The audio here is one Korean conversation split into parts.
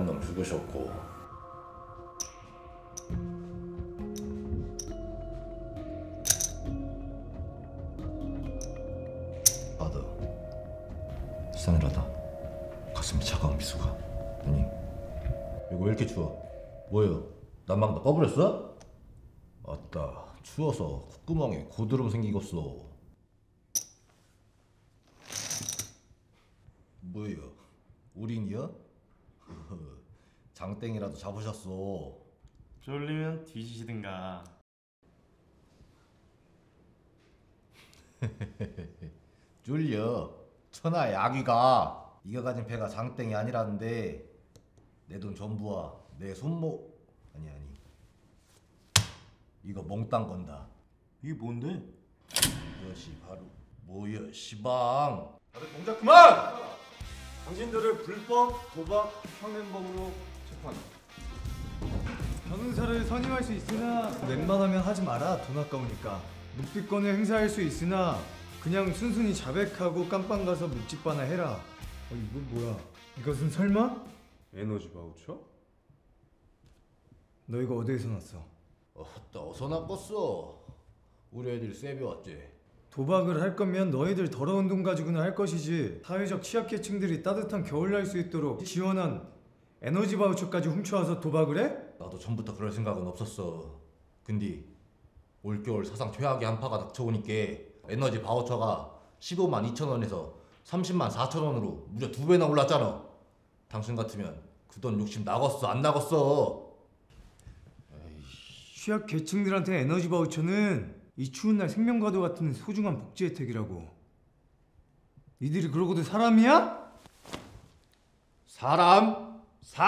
한 놈 죽으셨고 아더 싸늘하다. 가슴이 차가운 미수가. 아니 이거 왜 이렇게 추워? 뭐예요? 난방 다 꺼버렸어? 아따 추워서 콧구멍에 고드름 생기겠어. 뭐예요? 우린이요? 장땡이라도 잡으셨어. 졸리면 뒤지시든가. 쫄려 천하의 아기가. 네가 가진 배가 장땡이 아니라는데 내 돈 전부와 내 손목 아니 이거 몽땅 건다. 이게 뭔데? 이것이 바로 뭐야 시방. 다들 동작 그만! 당신들을 불법 도박 현행범으로 체포한다. 변호사를 선임할 수 있으나 웬만하면 하지 마라. 돈 아까우니까. 묵비권을 행사할 수 있으나 그냥 순순히 자백하고 깜빵 가서 묵직바나 해라. 이건 뭐야? 이것은 설마? 에너지 바우처? 너 이거 어디에서 났어? 어서 낚았어. 우리 애들 세비 왔지. 도박을 할 거면 너희들 더러운 돈 가지고는 할 것이지. 사회적 취약계층들이 따뜻한 겨울 날 수 있도록 지원한 에너지 바우처까지 훔쳐와서 도박을 해? 나도 전부터 그럴 생각은 없었어. 근데 올겨울 사상 최악의 한파가 닥쳐오니까 에너지 바우처가 15만 2천 원에서 30만 4천 원으로 무려 2배나 올랐잖아. 당신 같으면 그 돈 욕심 나겠어 안 나겠어? 취약계층들한테 에너지 바우처는 이 추운 날 생명과도 같은 소중한 복지 혜택이라고. 니들이 그러고도 사람이야? 사람?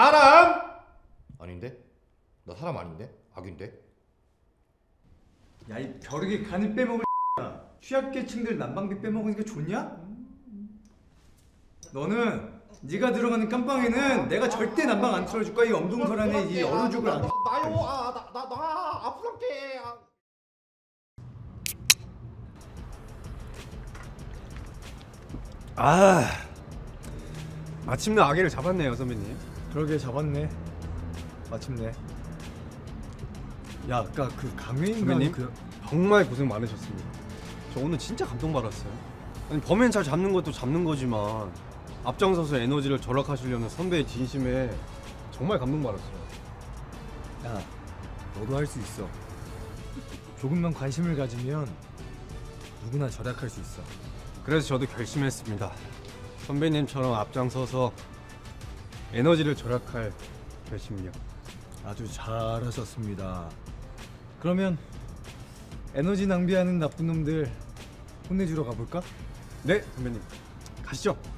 아닌데? 나 사람 아닌데? 악인데? 야, 이 벼룩이 간을 빼먹을 취약계층들 난방비 빼먹으니까 좋냐? 너는 네가 들어가는 깜빵에는 내가 절대 난방 안 틀어줄 거야. 이 엄동설 안에 이 얼어 죽을 안. 나요. 나 아프단께. 마침내 아기를 잡았네요, 선배님. 그러게 잡았네. 마침내. 야, 아까 그 강회인가 선배님 정말 고생 많으셨습니다. 저 오늘 진짜 감동받았어요. 아니 범인 잘 잡는 것도 잡는 거지만 앞장서서 에너지를 절약하시려는 선배의 진심에 정말 감동받았어요. 야, 너도 할 수 있어. 조금만 관심을 가지면 누구나 절약할 수 있어. 그래서 저도 결심했습니다. 선배님처럼 앞장서서 에너지를 절약할 결심이요. 아주 잘하셨습니다. 그러면 에너지 낭비하는 나쁜 놈들 혼내주러 가볼까? 네, 선배님. 가시죠.